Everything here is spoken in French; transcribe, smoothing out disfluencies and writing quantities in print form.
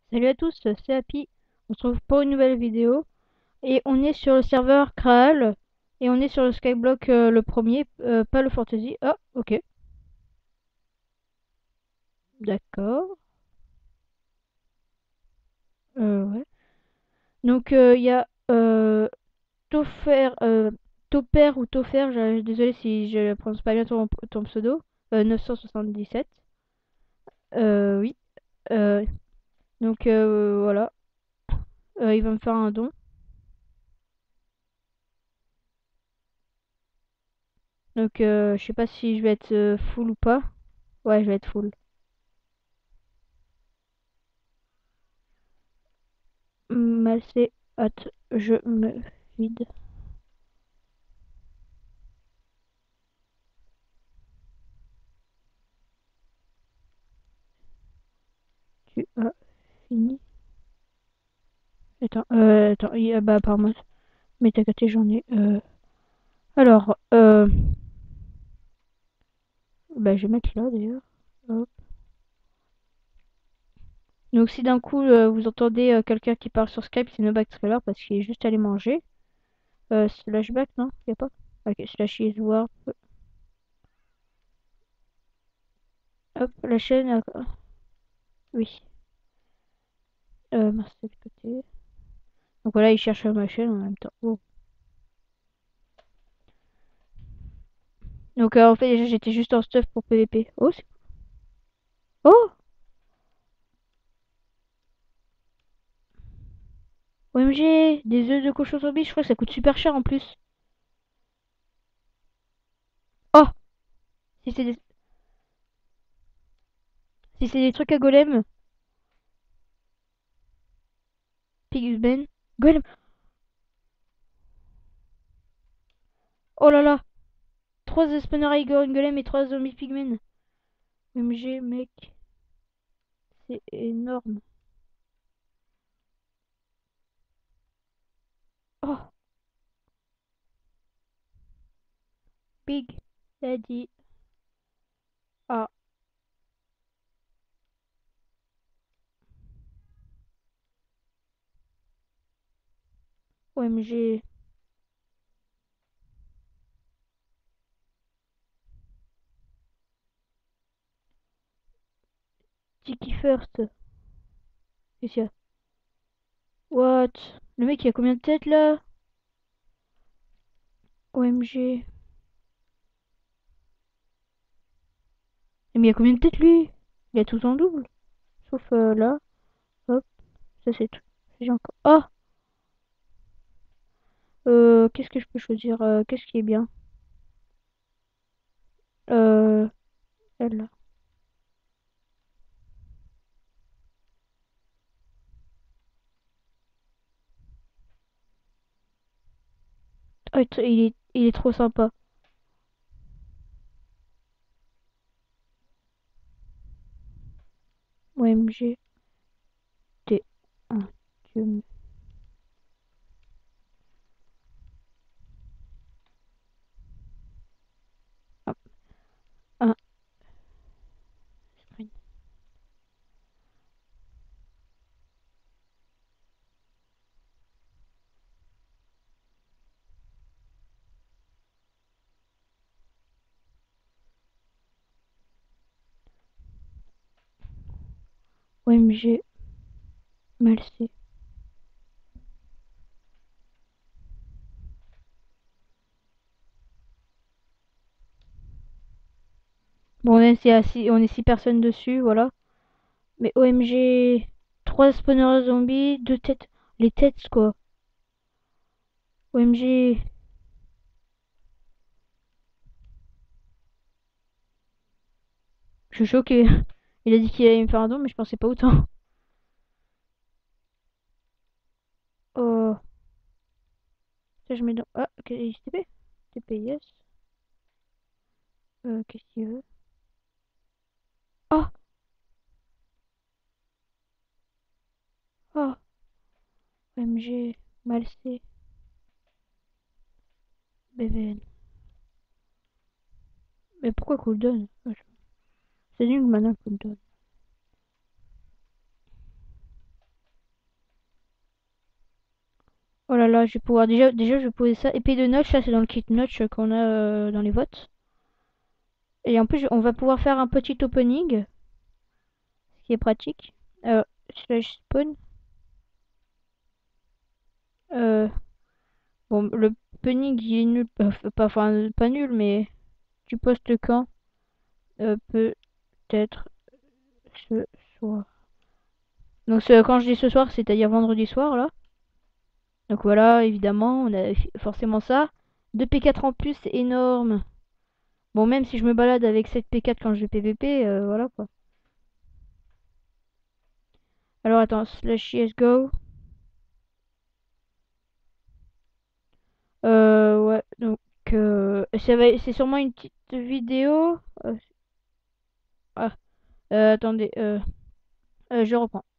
Salut à tous, c'est Happy. On se retrouve pour une nouvelle vidéo. Et on est sur le serveur Graal. Et on est sur le Skyblock le premier, pas le Fantasy. Ah, ok. D'accord. Ouais. Donc il y a Tofer, Toper ou Tofer, désolé si je prononce pas bien ton pseudo. 977. Oui. Euh, donc voilà. Il va me faire un don. Donc je sais pas si je vais être full ou pas. Ouais, je vais être full. Malcé, hâte, je me vide. Tu as fini. Attends, bah apparemment, mais t'as capté, j'en ai. Alors, bah je vais mettre là d'ailleurs. Hop. Donc si d'un coup vous entendez quelqu'un qui parle sur Skype, c'est Noback Trailer parce qu'il est juste allé manger. Slashback, non? Y a pas? Ok, slash is warp. Hop, la chaîne. Oui. Merci de côté. Donc voilà, il cherche ma chaîne en même temps. Oh. Donc en fait, déjà j'étais juste en stuff pour PVP. Oh, oh! OMG, des œufs de cochon zombie, je crois que ça coûte super cher en plus. Oh, si c'est des... si c'est des trucs à golem. Pigman. Golem. Oh là là. 3 spawner Igor golem et 3 zombies pigmen. OMG, mec. C'est énorme. Oh, Big Daddy. Ah, OMG. Tiki First. Qu'est-ce qu'il y a? What? Le mec, il a combien de têtes là? OMG. Mais il a combien de têtes lui? Il a tout en double. Sauf là. Hop, ça c'est tout. J'ai encore. Oh! Qu'est-ce que je peux choisir? Qu'est-ce qui est bien? Euh, Elle. Oh, il est trop sympa. OMG, t'es un dieu. Hop, un sprint. OMG, Malcé. Bon, on est 6 personnes dessus, voilà. Mais OMG, 3 spawners zombies, 2 têtes. Les têtes, quoi. OMG. Je suis choqué. Il a dit qu'il allait me faire un don, mais je pensais pas autant. Oh, ça je mets dans... Ah, ok, TP. TP, yes. Qu'est-ce qu'il veut? Oh, oh, OMG, Malcé, BVN. Mais pourquoi cooldown? C'est nul maintenant cooldown. Oh là là, je vais pouvoir déjà je vais poser ça. Épée de notch, ça c'est dans le kit notch qu'on a dans les votes. Et en plus, on va pouvoir faire un petit opening, ce qui est pratique. Slash spawn. Euh, bon, le opening il est nul, enfin pas nul, mais tu postes quand? Peut-être ce soir. Donc quand je dis ce soir, c'est-à-dire vendredi soir là. Donc voilà, évidemment, on a forcément ça. 2 P4 en plus, c'est énorme. Bon, même si je me balade avec 7 P4 quand je vais PVP, voilà quoi. Alors attends, slash CSGO. Ouais, donc c'est sûrement une petite vidéo. Ah, attendez, je reprends.